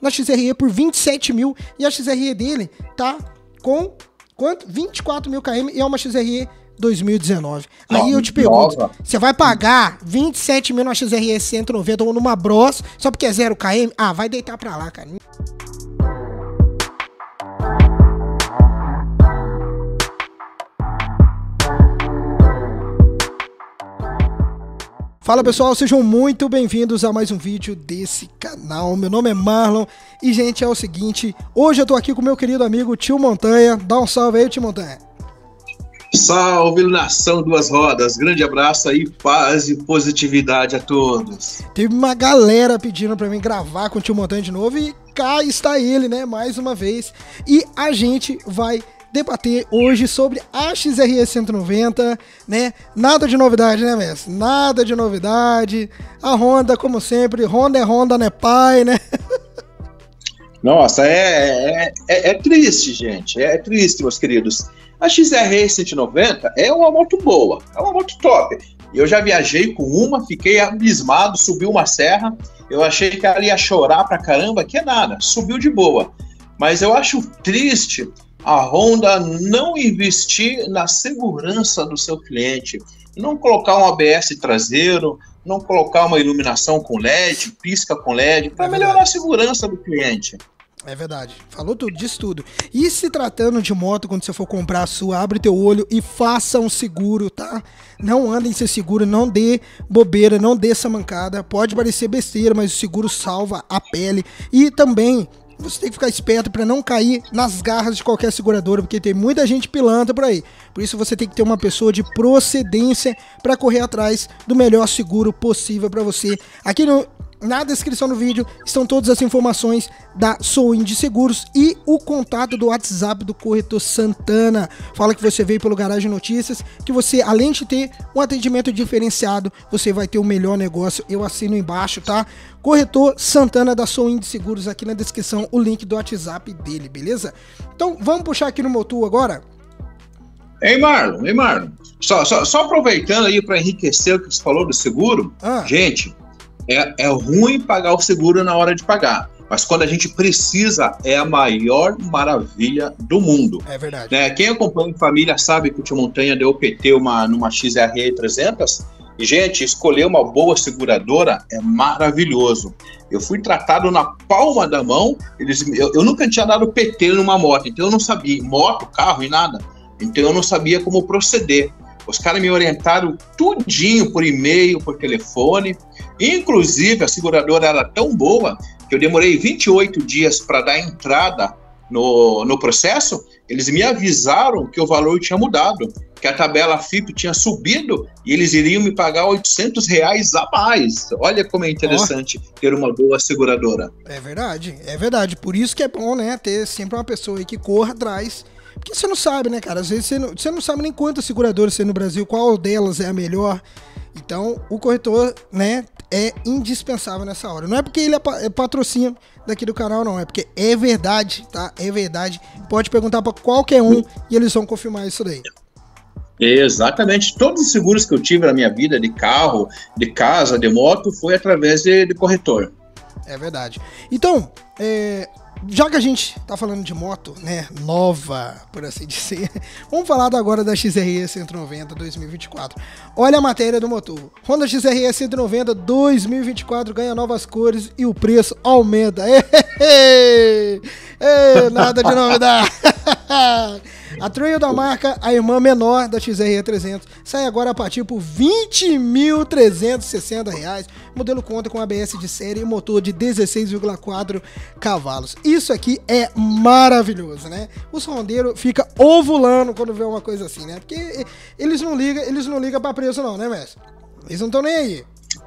na XRE por 27 mil e a XRE dele tá com quanto? 24 mil km e é uma XRE 2019. Aí eu te pergunto, você vai pagar 27 mil numa XRE 190 ou numa Bros só porque é 0 km? Ah, vai deitar pra lá, cara. Fala pessoal, sejam muito bem-vindos a mais um vídeo desse canal. Meu nome é Marlon e, gente, é o seguinte, hoje eu tô aqui com meu querido amigo Tio Montanha. Dá um salve aí, Tio Montanha. Salve, nação Duas Rodas, grande abraço aí, paz e positividade a todos. Teve uma galera pedindo pra mim gravar com o Tio Montanha de novo e cá está ele, né, mais uma vez. E a gente vai debater hoje sobre a XRE 190, né? Nada de novidade, né, mestre? Nada de novidade. A Honda, como sempre, Honda é Honda, não é pai, né? Nossa, é triste, gente. É triste, meus queridos. A XRE 190 é uma moto boa, é uma moto top. Eu já viajei com uma, fiquei abismado, subi uma serra. Eu achei que ela ia chorar pra caramba, que é nada, subiu de boa. Mas eu acho triste a Honda não investir na segurança do seu cliente, não colocar um ABS traseiro, não colocar uma iluminação com LED, pisca com LED, para melhorar a segurança do cliente. É verdade, falou tudo, disse tudo. E se tratando de moto, quando você for comprar a sua, abre teu olho e faça um seguro, tá? Não andem sem seguro, não dê bobeira, não dê essa mancada. Pode parecer besteira, mas o seguro salva a pele. E também você tem que ficar esperto para não cair nas garras de qualquer seguradora, porque tem muita gente pilantra por aí. Por isso você tem que ter uma pessoa de procedência para correr atrás do melhor seguro possível para você. Aqui na descrição do vídeo estão todas as informações da Sowind Seguros e o contato do WhatsApp do corretor Santana. Fala que você veio pelo Garagem Notícias, que você, além de ter um atendimento diferenciado, você vai ter o melhor negócio. Eu assino embaixo, tá? Corretor Santana da Sowind Seguros, aqui na descrição o link do WhatsApp dele, beleza? Então vamos puxar aqui no Motul agora? Ei, Marlon, só aproveitando aí para enriquecer o que você falou do seguro, gente, é ruim pagar o seguro na hora de pagar, mas quando a gente precisa, é a maior maravilha do mundo. É verdade. Né? Quem acompanha a família sabe que o Tio Montanha deu PT numa XRE 300, e, gente, escolher uma boa seguradora é maravilhoso. Eu fui tratado na palma da mão, eu nunca tinha dado PT numa moto, então eu não sabia, moto, carro e nada, então eu não sabia como proceder. Os caras me orientaram tudinho por e-mail, por telefone. Inclusive, a seguradora era tão boa que eu demorei 28 dias para dar entrada no processo. Eles me avisaram que o valor tinha mudado, que a tabela FIP tinha subido e eles iriam me pagar R$800 a mais. Olha como é interessante ter uma boa seguradora. É verdade. Por isso que é bom, né, ter sempre uma pessoa aí que corra atrás. Porque você não sabe, né, cara? Às vezes você não sabe nem quantas seguradoras tem no Brasil, qual delas é a melhor. Então, o corretor, né, é indispensável nessa hora. Não é porque ele é patrocínio daqui do canal, não. É porque é verdade, tá? É verdade. Pode perguntar pra qualquer um e eles vão confirmar isso daí. Exatamente. Todos os seguros que eu tive na minha vida, de carro, de casa, de moto, foi através de corretor. É verdade. Então, já que a gente tá falando de moto, né, nova, por assim dizer, vamos falar agora da XRE 190 2024. Olha a matéria do motor. Honda XRE 190 2024 ganha novas cores e o preço aumenta. Nada de novidade. A Trail da marca, a irmã menor da XRE 300, sai agora a partir por R$20.360. O modelo conta com ABS de série e motor de 16,4 cavalos. Isso aqui é maravilhoso, né? Os rondeiros ficam ovulando quando vê uma coisa assim, né? Porque eles não ligam pra preço não, né, mestre? Eles não estão nem aí.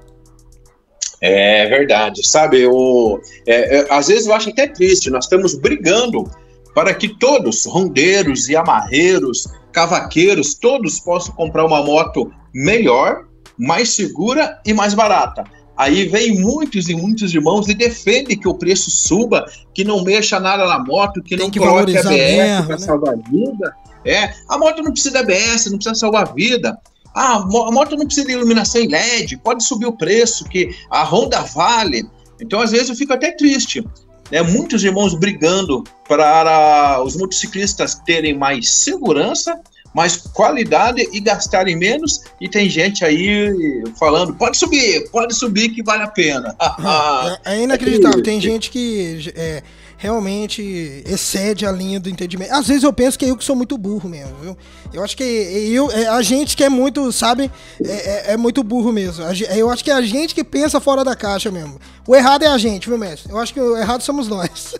É verdade, sabe? Às vezes eu acho até triste, nós estamos brigando para que todos, rondeiros e amarreiros, cavaqueiros, todos possam comprar uma moto melhor, mais segura e mais barata. Aí vem muitos e muitos irmãos e defendem que o preço suba, que não mexa nada na moto, que não coloque ABS para salvar a vida. A moto não precisa de ABS, não precisa salvar a vida. A moto não precisa de iluminação em LED, pode subir o preço, que a Honda vale. Então, às vezes, eu fico até triste. né, muitos irmãos brigando para os motociclistas terem mais segurança, mais qualidade e gastarem menos, e tem gente aí falando, pode subir que vale a pena. É inacreditável, tem gente que realmente excede a linha do entendimento. Às vezes eu penso que eu que sou muito burro mesmo, viu? Eu acho que a gente que é muito, sabe, é muito burro mesmo. Eu acho que é a gente que pensa fora da caixa mesmo. O errado é a gente, viu, mestre? Eu acho que o errado somos nós.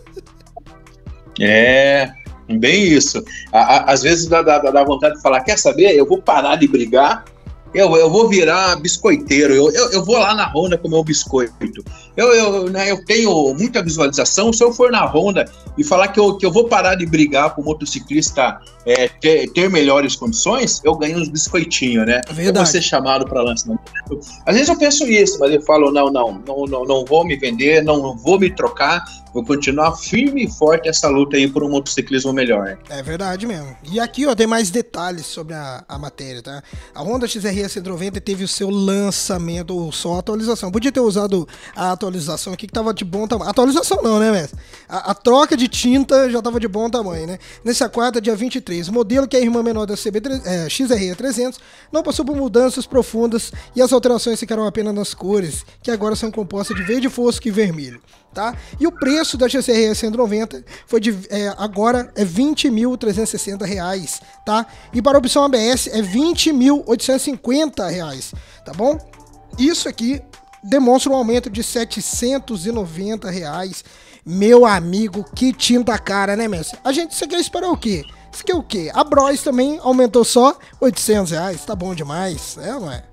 Bem isso. Às vezes dá vontade de falar, quer saber? Eu vou parar de brigar, eu vou virar biscoiteiro, eu vou lá na Honda comer um biscoito. Eu tenho muita visualização, se eu for na Honda e falar que eu vou parar de brigar com o motociclista ter melhores condições, eu ganho uns biscoitinhos, né? Verdade. Eu vou ser chamado para lançamento. Às vezes eu penso isso, mas eu falo, não vou me vender, não vou me trocar, vou continuar firme e forte essa luta aí por um motociclismo melhor. É verdade mesmo. E aqui, ó, tem mais detalhes sobre a matéria, tá? A Honda XR 190 teve o seu lançamento, ou só atualização. Podia ter usado a atualização aqui, que tava de bom tamanho. Atualização não, né, mestre? A troca de tinta já tava de bom tamanho, né? Nessa quarta, dia 23, o modelo que é a irmã menor da XR 300 não passou por mudanças profundas e as alterações ficaram apenas nas cores, que agora são compostas de verde fosco e vermelho. Tá? E o preço da XR 190 foi agora é R$20.360, tá? E para a opção ABS é R$20.850, tá bom? Isso aqui demonstra um aumento de R$790. Meu amigo, que tinta cara, né, mestre? Você quer esperar o quê? Isso aqui é o quê? A Bros também aumentou só R$800, tá bom demais, não é?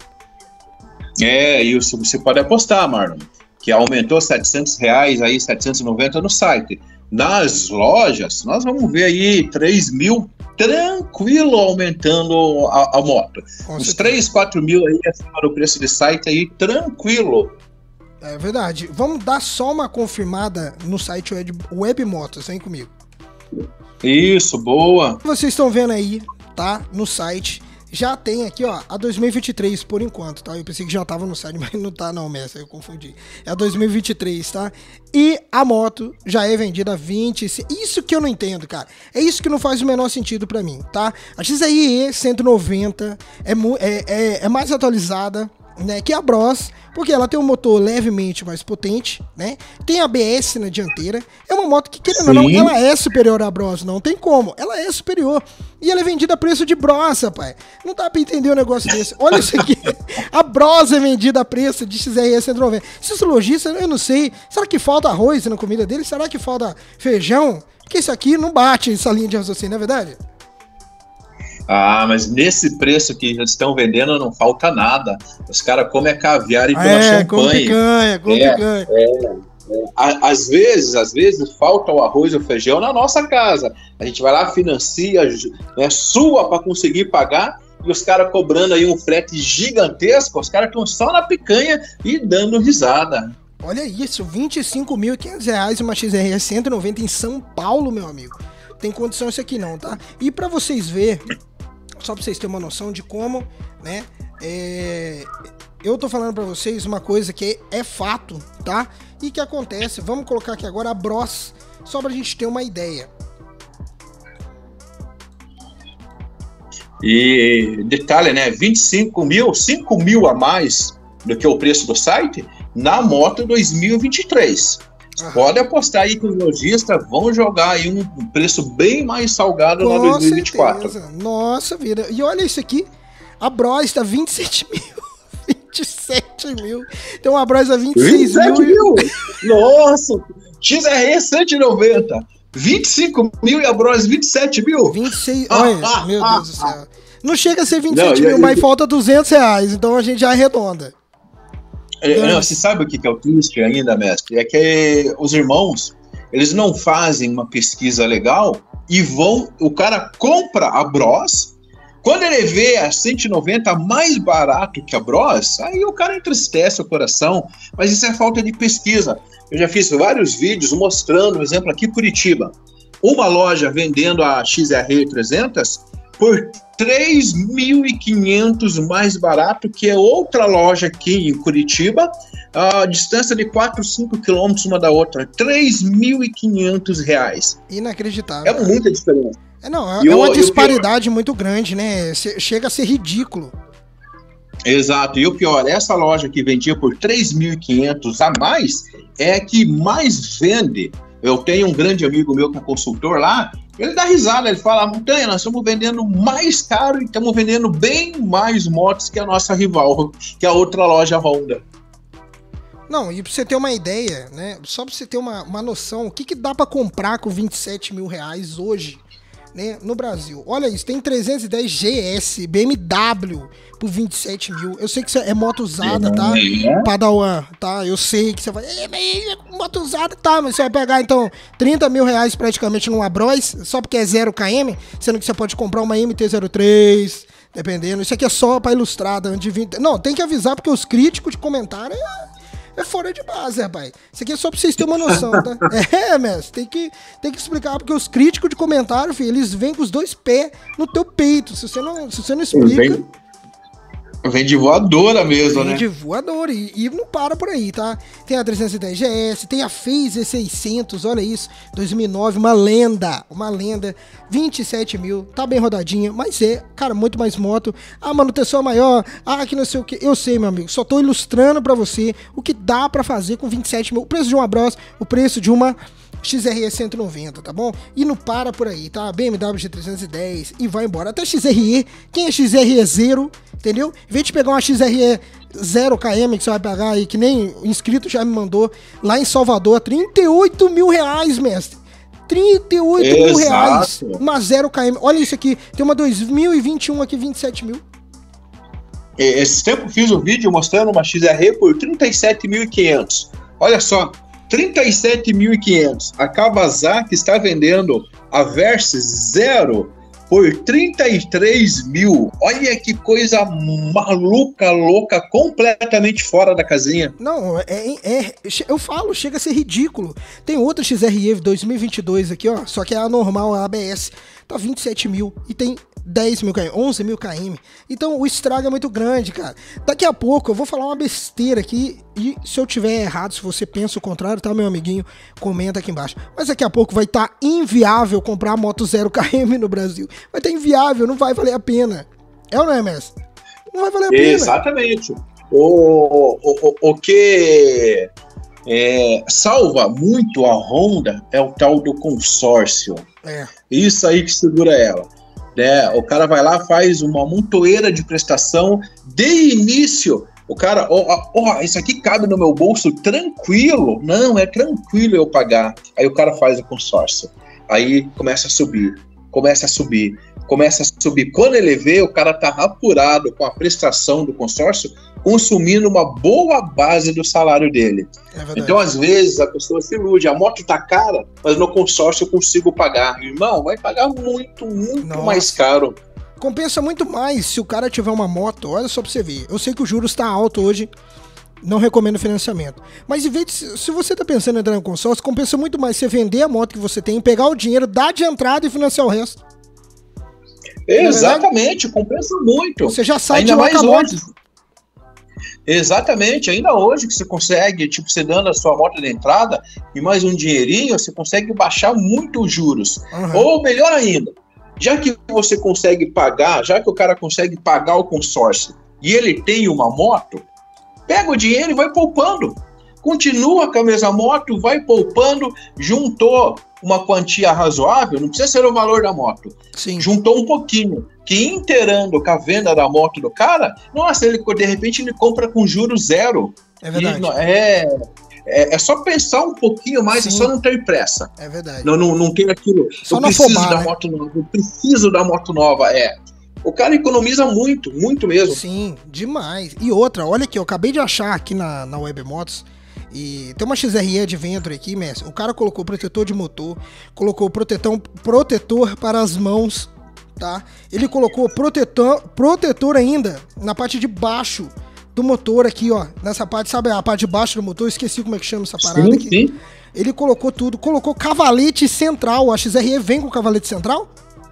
Isso você pode apostar, Marlon, que aumentou R$700, aí R$790 no site. Nas lojas, nós vamos ver aí 3 mil tranquilo aumentando a moto. Uns 3, 4 mil aí acima do preço de site aí, tranquilo. É verdade. Vamos dar só uma confirmada no site Webmotos, vem comigo. Isso, boa. Vocês estão vendo aí, tá? No site. Já tem aqui, ó, a 2023 por enquanto, tá? Eu pensei que já tava no site, mas não tá não, mestre, eu confundi. É a 2023, tá? E a moto já é vendida a 20... Isso que eu não entendo, cara. É isso que não faz o menor sentido pra mim, tá? A XRE 190 é mais atualizada, né, que a Bros, porque ela tem um motor levemente mais potente, né? Tem ABS na dianteira. É uma moto que, querendo ou não, ela é superior à Bros, não tem como. Ela é superior. E ela é vendida a preço de Bros, rapaz. Não dá pra entender um negócio desse. Olha isso aqui. A Bros é vendida a preço de XRE 190. Esses lojistas, eu não sei. Será que falta arroz na comida deles? Será que falta feijão? Porque isso aqui não bate essa linha de raciocínio, não é verdade? Mas nesse preço que eles estão vendendo não falta nada. Os caras comem caviar e tomam champanhe. Com picanha. Às vezes falta o arroz e o feijão na nossa casa. A gente vai lá, financia, né, sua para conseguir pagar, e os caras cobrando aí um frete gigantesco. Os caras estão só na picanha e dando risada. Olha isso, R$25.500 uma XR 190 em São Paulo, meu amigo. Tem condição isso aqui não, tá? E para vocês verem, só pra vocês terem uma noção de como, né, eu tô falando pra vocês uma coisa que é fato, tá? E que acontece, vamos colocar aqui agora a Bros, só pra gente ter uma ideia. E detalhe, né, 25 mil, 5 mil a mais do que o preço do site na moto 2023. Pode apostar aí que os lojistas vão jogar aí um preço bem mais salgado na 2024. Certeza. Nossa vida. E olha isso aqui. A Bros tá 27 mil. 27 mil. Tem uma Bros a 26 mil. Nossa. XRE 190. 25 mil e a Bros 27 mil? 26. Olha, meu Deus do céu. Não chega a ser 27 mil, mas falta R$200. Então a gente já arredonda. Não, você sabe o que é o triste ainda, mestre? É que os irmãos, eles não fazem uma pesquisa legal e o cara compra a Bros, quando ele vê a 190 mais barato que a Bros, aí o cara entristece o coração, mas isso é falta de pesquisa. Eu já fiz vários vídeos mostrando, por exemplo, aqui em Curitiba, uma loja vendendo a XR 300 por 3.500 mais barato, que é outra loja aqui em Curitiba, a distância de 4, 5 quilômetros uma da outra, R$3.500. Inacreditável. É muita diferença. É uma disparidade muito grande, né? Chega a ser ridículo. Exato, e o pior, essa loja que vendia por 3.500 a mais, é a que mais vende. Eu tenho um grande amigo meu que é consultor lá, ele dá risada, ele fala, Montanha, nós estamos vendendo mais caro e estamos vendendo bem mais motos que a nossa rival, que a outra loja Honda. Não, e pra você ter uma ideia, né, só pra você ter uma noção, o que dá pra comprar com 27 mil reais hoje, né, no Brasil? Olha isso, tem 310 GS, BMW por 27 mil. Eu sei que isso é moto usada, tá? Padawan, tá? Eu sei que você vai... moto usada, tá? Mas você vai pegar, então, 30 mil reais praticamente numa Bros, só porque é 0 km, sendo que você pode comprar uma MT-03, dependendo. Isso aqui é só pra ilustrada, de 20... Não, tem que avisar, porque os críticos de comentário é fora de base, rapaz. Isso aqui é só pra vocês terem uma noção, tá? Mestre, tem que explicar, porque os críticos de comentário, filho, eles vêm com os dois pés no teu peito. Se você não explica... Vem de voadora mesmo, né? Vem de voadora e não para por aí, tá? Tem a 310 GS, tem a Phaser 600, olha isso, 2009, uma lenda, 27 mil, tá bem rodadinha, mas cara, muito mais moto, a manutenção é maior, que não sei o que, eu sei, meu amigo, só tô ilustrando pra você o que dá pra fazer com 27 mil, o preço de uma Bros, o preço de uma XRE 190, tá bom? E não para por aí, tá? BMW G310 e vai embora. Até XRE, quem é XRE 0, entendeu? Em vez de pegar uma XRE 0 km que você vai pagar aí, que nem o inscrito já me mandou, lá em Salvador, 38 mil reais, mestre. 38 mil reais, uma 0 km. Olha isso aqui, tem uma 2021 aqui, 27 mil. Esse tempo eu fiz um vídeo mostrando uma XRE por 37.500. Olha só, 37.500. A Kawasaki está vendendo a Versys 0 por 33 mil. Olha que coisa maluca, louca, completamente fora da casinha. Não, eu falo, chega a ser ridículo. Tem outra XRE 2022 aqui, ó, só que é a normal, a ABS, tá 27 mil e tem 10 mil km, 11 mil km. Então o estrago é muito grande, cara. Daqui a pouco eu vou falar uma besteira aqui e se eu tiver errado, se você pensa o contrário, tá, meu amiguinho? Comenta aqui embaixo. Mas daqui a pouco vai estar inviável comprar moto 0 km no Brasil. Vai estar inviável, não vai valer a pena. É ou não é, mestre? Não vai valer a pena. Exatamente. O que salva muito a Honda é o tal do consórcio. Isso aí que segura ela. Né? O cara vai lá, faz uma montoeira de prestação de início. O cara, isso aqui cabe no meu bolso tranquilo. Não, é tranquilo eu pagar. Aí o cara faz o consórcio. Aí começa a subir. Quando ele vê, o cara tá apurado com a prestação do consórcio, consumindo uma boa base do salário dele. Então, às vezes, a pessoa se ilude. A moto tá cara, mas no consórcio eu consigo pagar. Irmão, vai pagar muito mais caro. Compensa muito mais se o cara tiver uma moto. Olha só pra você ver. Eu sei que o juros tá alto hoje. Não recomendo financiamento. Mas em vez de, se você tá pensando em entrar no consórcio, compensa muito mais você vender a moto que você tem, pegar o dinheiro, dar de entrada e financiar o resto. Exatamente, compensa muito. Você já sai ainda de lá mais com a moto. hoje. Exatamente, ainda hoje que você consegue, tipo, você dando a sua moto de entrada e mais um dinheirinho, você consegue baixar muito os juros. Ou melhor ainda, já que você consegue pagar, já que o cara consegue pagar o consórcio e ele tem uma moto, pega o dinheiro e vai poupando. Continua com a mesma moto, vai poupando, juntou uma quantia razoável, não precisa ser o valor da moto. Sim. Juntou um pouquinho, que inteirando com a venda da moto do cara, nossa, ele de repente ele compra com juros 0. É verdade. É só pensar um pouquinho mais, é só não ter pressa. É verdade. Não tem aquilo, só eu preciso da moto nova, eu preciso da moto nova, O cara economiza muito, muito mesmo. Sim, demais. E outra, olha aqui, eu acabei de achar aqui na Webmotos, e tem uma XRE Adventure aqui, mestre. O cara colocou protetor de motor, colocou protetor para as mãos, tá? Ele colocou protetor ainda na parte de baixo do motor aqui, ó. Nessa parte, sabe a parte de baixo do motor? Eu esqueci como é que chama essa parada aqui. Sim. Ele colocou tudo, colocou cavalete central. A XRE vem com cavalete central?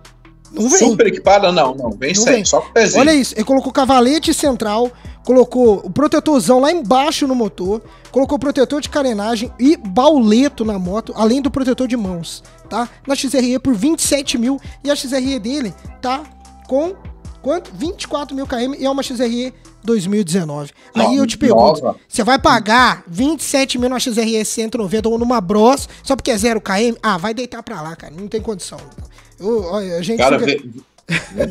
Não vem. Super equipada? Não. Vem Não sem, vem. só com o pezinho. Olha isso, ele colocou cavalete central, colocou o protetorzão lá embaixo no motor, colocou protetor de carenagem e bauleto na moto, além do protetor de mãos, tá? Na XRE por 27 mil, e a XRE dele tá com, quanto? 24 mil km, e é uma XRE 2019. Aí eu te pergunto, você vai pagar 27 mil numa XRE 190 ou numa Bros, só porque é 0 km? Ah, vai deitar pra lá, cara, não tem condição. A gente cara, fica...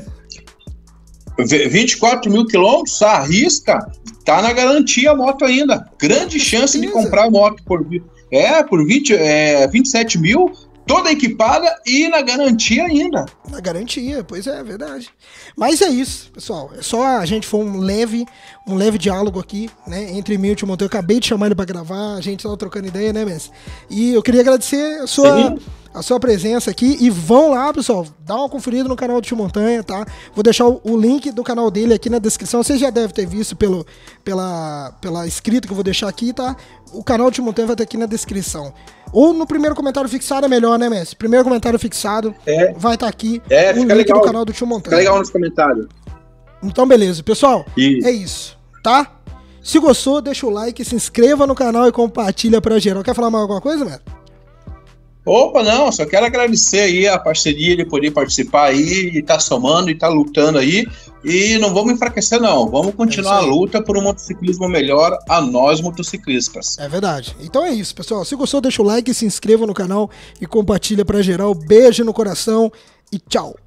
24 mil quilômetros, arrisca, tá na garantia a moto ainda. Grande chance de comprar a moto por 27 mil, toda equipada e na garantia ainda. Na garantia, pois é verdade. Mas é isso, pessoal. É só a gente foi um leve diálogo aqui, né, entre mim e o Tio Monteiro. Eu acabei de chamar ele pra gravar, a gente tava trocando ideia, né, Messi? E eu queria agradecer a sua presença aqui, e vão lá, pessoal, dá uma conferida no canal do Tio Montanha, tá? Vou deixar o link do canal dele aqui na descrição, você já deve ter visto pela escrita que eu vou deixar aqui, tá? O canal do Tio Montanha vai estar aqui na descrição. Ou no primeiro comentário fixado é melhor, né, Messi? Primeiro comentário fixado vai estar aqui o link legal, do canal do Tio Montanha. Fica legal nos comentários. Então, beleza. Pessoal, é isso, tá? Se gostou, deixa o like, se inscreva no canal e compartilha pra geral. Quer falar mais alguma coisa, Messi? Opa, não, só quero agradecer aí a parceria de poder participar aí e tá somando e tá lutando aí, e não vamos enfraquecer não, vamos continuar a luta por um motociclismo melhor a nós motociclistas. É verdade. Então é isso, pessoal. Se gostou, deixa o like, se inscreva no canal e compartilha pra geral. Beijo no coração e tchau.